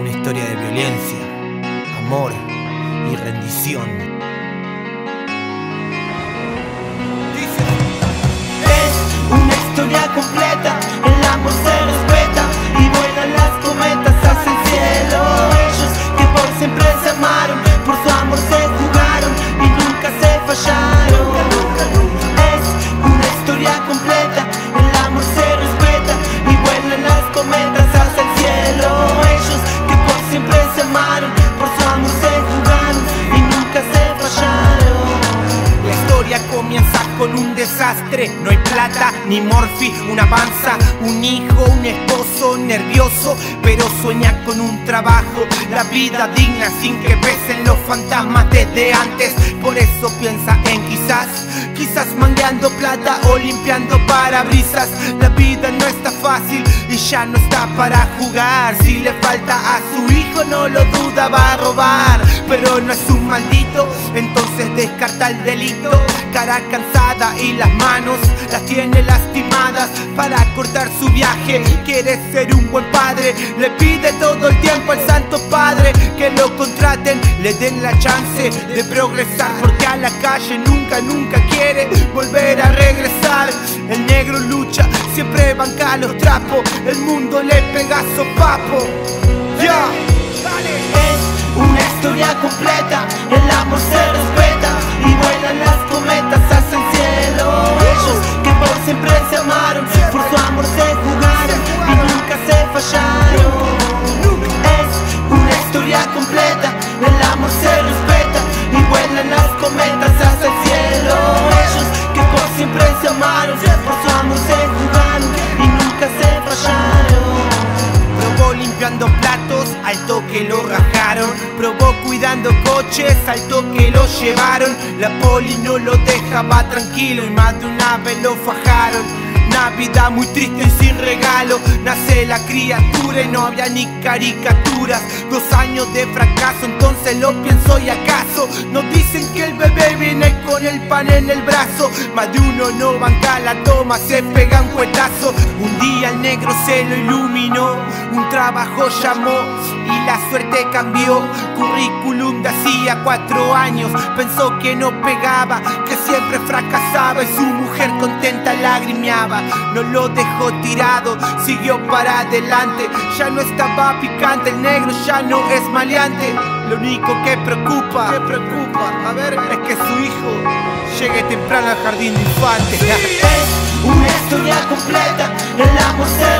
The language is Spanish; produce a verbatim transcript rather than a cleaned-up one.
Una historia de violencia, amor y rendición. Dice: es una historia completa, el amor se respeta y vuelan las cometas hacia el cielo. Ellos que por siempre se amaron, por su amor se jugaron y nunca se fallaron. Es una historia completa, el amor se respeta y vuelan las cometas hacia el cielo. Ellos que por siempre se amaron, por su amor se jugaron y nunca se fallaron. La historia comienza con un desastre. No hay plata ni morfi, una panza, un hijo, un esposo nervioso, pero sueña con un trabajo, la vida digna sin que pesen los fantasmas desde antes. Por eso piensa en quizás, quizás mangueando plata o limpiando parabrisas. La vida no está fácil y ya no está para jugar. Si le falta a su hijo no lo duda, va a robar, pero no es un maldito, entonces descarta el delito. Cara cansada y las manos las tiene lastimadas para cortar su viaje. Quiere ser un buen padre, le pide todo el tiempo al Santo Padre que lo contraten, le den la chance de progresar, porque a la calle nunca, nunca quiere volver a regresar. El negro lucha, siempre banca los trapos, el mundo le pega sopapo. Ya, yeah. Dale. Es una historia completa, el amor se respeta y vuelan las cometas hacia el cielo. Ellos que por siempre se amaron, por su amor se jugaron y nunca se fallaron. Es una historia completa, el amor se respeta y vuelan las cometas hacia el cielo. Ellos que por siempre se amaron, por su amor se jugaron y nunca se fallaron. Probó limpiando platos, al toque lo rajaron. Probó cuidando coches, al toque lo llevaron. La poli no lo dejaba tranquilo y más de una vez lo fajaron. Navidad muy triste y sin regalo, nace la criatura y no había ni caricaturas. Dos años de fracaso, entonces lo pienso y acaso nos dicen que el bebé viene con el pan en el brazo. Más de uno no banca la toma, se pega un cuetazo. Un día el negro se lo iluminó, un trabajo llamó y la suerte cambió. Currículum de hacía cuatro años, pensó que no pegaba, que siempre fracasaba y su mujer contenta lagrimeaba. No lo dejó tirado, siguió para adelante. Ya no estaba picante, el negro ya no es maleante. Lo único que preocupa, que preocupa, a ver, es que su hijo llegue temprano al jardín de infantes. Es una historia completa, el amor se